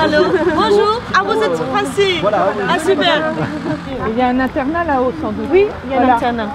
Allô, bonjour. Ah, vous êtes français. Voilà. Ah, super. Il y a un internat là-haut sans doute. Oui, il y a un internat.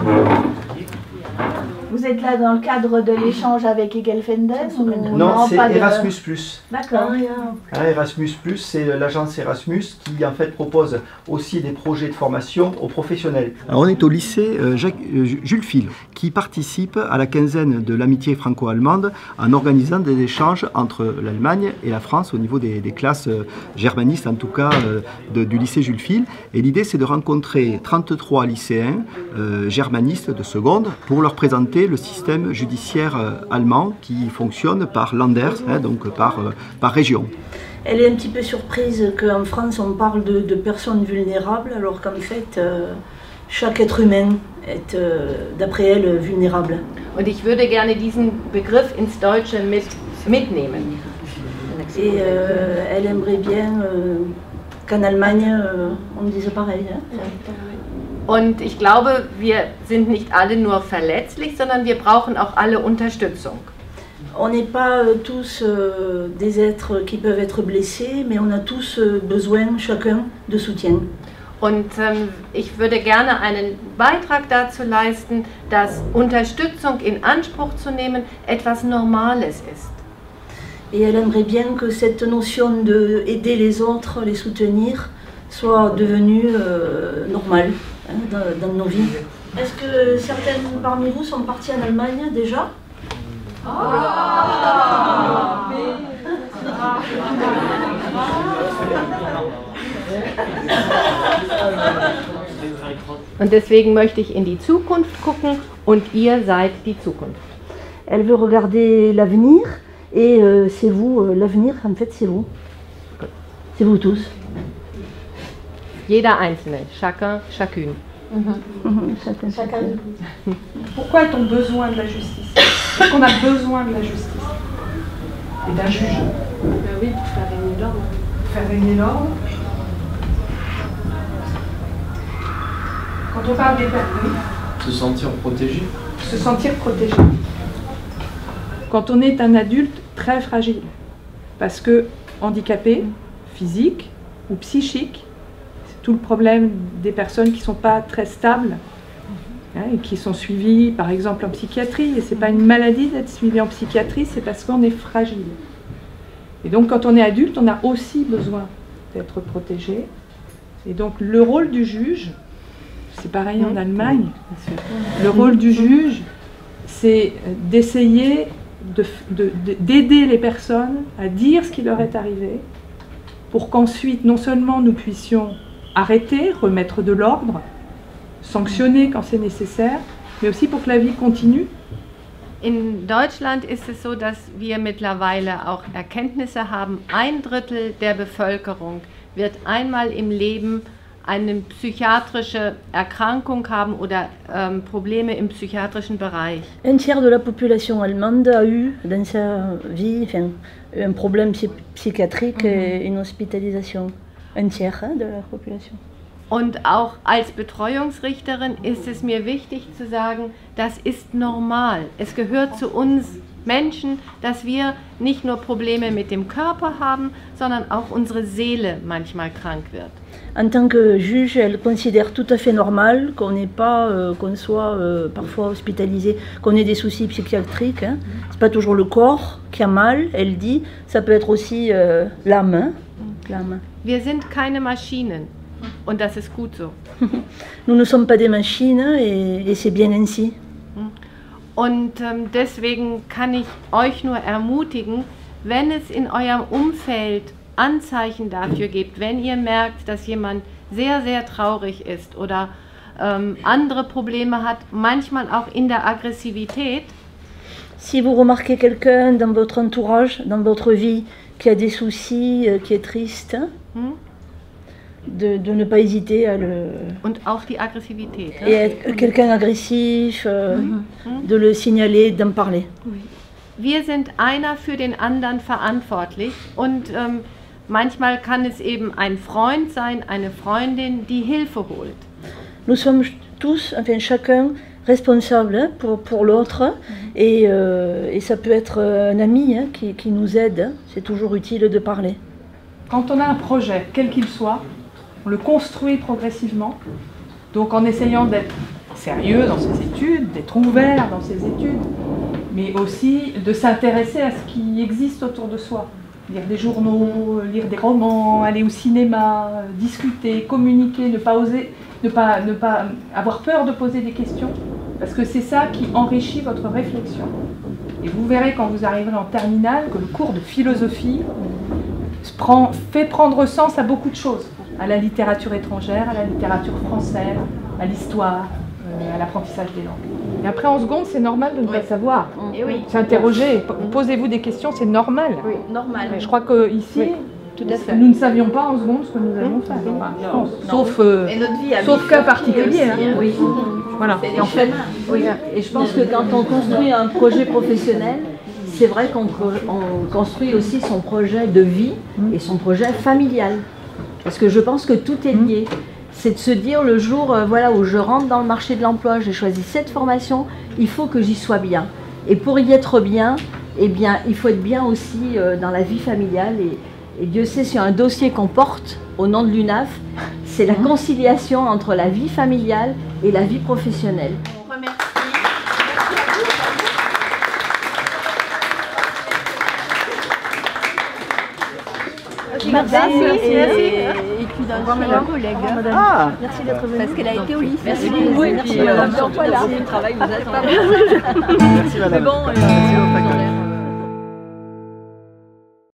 Vous êtes là dans le cadre de l'échange avec Egelfenden ou Non, c'est pas de- Erasmus+. D'accord. Erasmus+, c'est l'agence Erasmus qui en fait propose aussi des projets de formation aux professionnels. Alors, on est au lycée Jules Fil qui participe à la quinzaine de l'amitié franco-allemande en organisant des échanges entre l'Allemagne et la France au niveau des classes germanistes, en tout cas du lycée Jules Fil. Et l'idée, c'est de rencontrer 33 lycéens germanistes de seconde pour leur présenter le système judiciaire allemand qui fonctionne par Landers, donc par région. Elle est un petit peu surprise qu'en France on parle de personnes vulnérables alors qu'en fait chaque être humain est d'après elle vulnérable. Und ich würde gerne diesen Begriff ins Deutsche mitnehmen. Et elle aimerait bien qu'en Allemagne on dise pareil. Und ich glaube, wir sind nicht alle nur verletzlich, sondern wir brauchen auch alle Unterstützung. On n'est pas tous des êtres qui peuvent être blessés, mais on a tous besoin, chacun, de soutien. Und ich würde gerne einen Beitrag dazu leisten, dass Unterstützung in Anspruch zu nehmen etwas Normales ist. Et elle aimerait bien que cette notion de aider les autres, les soutenir, soit devenue normale dans nos vies. Est-ce que certaines parmi vous sont partis en Allemagne déjà? Und deswegen möchte ich in die Zukunft gucken und ihr seid die Zukunft. Elle veut regarder l'avenir et c'est vous, l'avenir en fait c'est vous. C'est vous tous. Jeder Einzelne, chacun, chacune. Chacun. Pourquoi a-t-on besoin de la justice? Parce qu'on a besoin de la justice. Et d'un juge. Oui, pour faire régner l'ordre. Faire régner l'ordre. Quand on parle des personnes, Se sentir protégé. se sentir protégé. Quand on est un adulte très fragile, parce que handicapé, physique ou psychique, c'est tout le problème des personnes qui ne sont pas très stables et qui sont suivies par exemple en psychiatrie. Et ce n'est pas une maladie d'être suivi en psychiatrie, c'est parce qu'on est fragile. Et donc quand on est adulte, on a aussi besoin d'être protégé. Et donc le rôle du juge, c'est pareil en Allemagne, le rôle du juge, c'est d'essayer d'aider les personnes à dire ce qui leur est arrivé, pour qu'ensuite, non seulement nous puissions arrêter, remettre de l'ordre, sanctionner quand c'est nécessaire, mais aussi pour que la vie continue. In Deutschland ist es so, dass wir mittlerweile auch Erkenntnisse haben, 1/3 der Bevölkerung wird einmal im Leben eine psychiatrische Erkrankung haben oder Probleme im psychiatrischen Bereich. Un tiers de la population allemande a eu dans sa vie un problème psychiatrique et une hospitalisation. Un tiers de la population. Und auch als Betreuungsrichterin ist es mir wichtig zu sagen, das ist normal. Es gehört zu uns Menschen, dass wir nicht nur Probleme mit dem Körper haben, sondern auch unsere Seele manchmal krank wird. En tant que juge, elle considère tout à fait normal qu'on n'ait pas, qu'on soit parfois hospitalisé, qu'on ait des soucis psychiatriques. Hein. C'est pas toujours le corps qui a mal, elle dit, ça peut être aussi l'âme. L'âme. Wir sind keine Maschinen und das ist gut so. Nous ne sommes pas des machines et c'est bien ainsi. Und deswegen kann ich euch nur ermutigen, wenn es in eurem Umfeld Anzeichen dafür gibt, wenn ihr merkt, dass jemand sehr, sehr traurig ist oder andere Probleme hat, manchmal auch in der Aggressivität. Si vous remarquez quelqu'un dans votre entourage, dans votre vie, qui a des soucis, qui est triste, de ne pas hésiter à le... Und auch die Aggressivität. Et être quelqu'un agressif, de le signaler, d'en parler. Wir sind einer für den anderen verantwortlich und manchmal kann es eben ein Freund sein, eine Freundin, die Hilfe holt. Nous sommes tous, enfin chacun, responsable pour l'autre et ça peut être un ami qui nous aide. C'est toujours utile de parler. quand on a un projet, quel qu'il soit, on le construit progressivement, donc en essayant d'être sérieux dans ses études, d'être ouvert dans ses études, mais aussi de s'intéresser à ce qui existe autour de soi. Lire des journaux, lire des romans, aller au cinéma, discuter, communiquer, ne pas avoir peur de poser des questions, parce que c'est ça qui enrichit votre réflexion. Et vous verrez quand vous arriverez en terminale que le cours de philosophie fait prendre sens à beaucoup de choses, à la littérature étrangère, à la littérature française, à l'histoire, à l'apprentissage des langues. Et après en seconde, c'est normal de ne pas savoir. Et oui. S'interroger, posez-vous des questions, c'est normal. Oui, normal. Je crois qu'ici, tout à fait. nous ne savions pas en seconde ce que nous allions faire. Enfin, je pense. Sauf cas particulier. Hein. Oui. Voilà. Et en fait, oui. Et je pense que quand on construit un projet professionnel, c'est vrai qu'on construit aussi son projet de vie et son projet familial. Parce que je pense que tout est lié. C'est de se dire le jour voilà, où je rentre dans le marché de l'emploi, j'ai choisi cette formation, il faut que j'y sois bien. Et pour y être bien, eh bien, il faut être bien aussi dans la vie familiale. Et Dieu sait, sur un dossier qu'on porte au nom de l'UNAF, c'est la conciliation entre la vie familiale et la vie professionnelle. On remercie. Madame, Merci. et puis d'un collègue. Ah, merci d'être venue. Parce qu'elle a été au lycée. Merci beaucoup. Oui, Merci madame. voilà. Voilà. Le travail vous attend. Merci madame. Mais bon, Merci,